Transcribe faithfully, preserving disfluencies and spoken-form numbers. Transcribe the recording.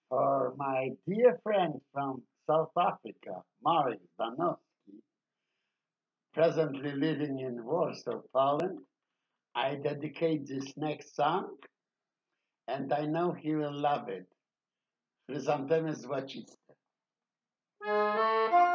For my dear friend from South Africa, Marius Danowski, presently living in Warsaw, Poland, I dedicate this next song, and I know he will love it. Chryzantemy złociste.